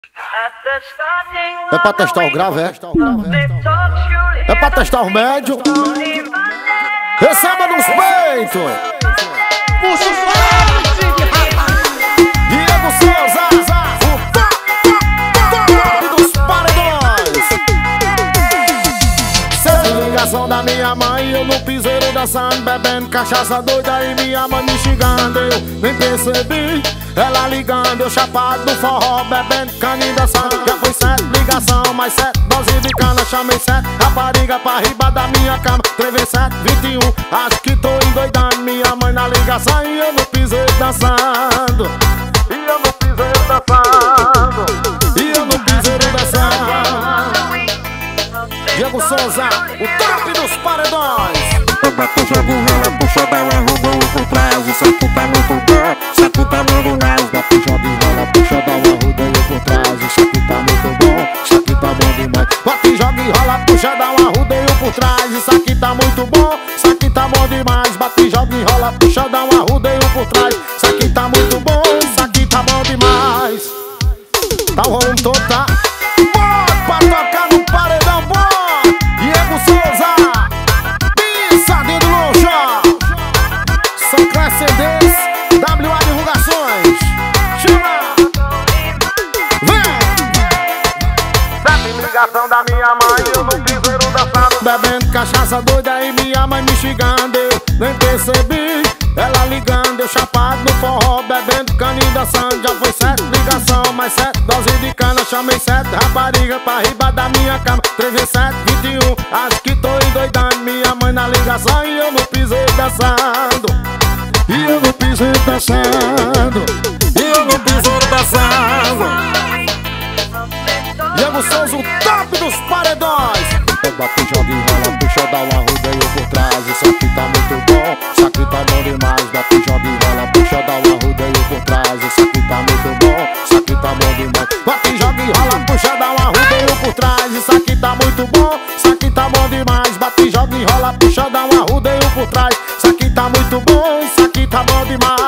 É pra testar o grave, é? É pra testar o médio. Receba nos peitos. Puxa o Diego Souza, o top dos paredões. Sem ligação da minha mãe, eu no piseiro dançando, bebendo cachaça doida e minha mãe me xingando. Eu nem percebi ela ligando, eu chapado no forró, bebendo caninho dançando. Já foi 7 ligação, mais 7 doses de cana. Chamei 7 rapariga pra riba da minha cama. 3 vezes 7, 21, acho que tô endoidando. Minha mãe na ligação e eu no piseiro dançando. E eu no piseiro dançando. E eu no piseiro dançando. Diego Souza, o top dos paredões. Eu bato, jogo, rola, puxa, dá uma arrumou por trás. Isso aqui tá muito bom, isso aqui tá bom demais. Bato, joga e rola, puxa, dá uma rodeio por trás. Isso aqui tá muito bom, isso aqui tá bom demais. Bate, joga e rola, puxa, dá uma rodeio por trás. Isso aqui tá muito bom, isso aqui tá bom demais. Bate, joga e rola, puxa, dá uma rodeio por trás. Isso aqui tá muito bom, isso aqui tá bom demais. Tá o rolando todo, tá? Bota pra tocar no paredão, bom! Diego Souza, Pissadinho do Luxo, São Crescendês, WA Divulgações. Chama! Vem! Sete ligação da minha mãe, eu no piseiro dançando, bebendo cachaça doida e minha mãe me xingando. Eu nem percebi ela ligando, eu chapado no forró, bebendo caninho dançando. Já foi 7 ligação, mais 7 doses de cana. Chamei 7 rapariga pra riba da minha cama. 3 vezes 7, 21, acho que tô endoidando. Minha mãe na ligação e eu no piseiro dançando. E eu no piseiro dançando. E eu no piseiro dançando. Diego Souza, o top dos paredões. Eu bato, jogo e rola, puxa, dá uma rodeio por trás. Isso aqui tá muito bom, isso aqui tá bom demais. Bato, jogo e rola, puxa, dá uma rodeio por trás. Isso aqui tá muito bom, isso aqui tá bom demais. Bato, jogo e rola, puxa, dá uma rodeio por trás. Isso aqui tá muito bom, isso aqui tá bom demais. Bato, jogo e rola, puxa, dá uma rodeio por trás. Isso aqui tá muito bom, isso aqui tá bom demais.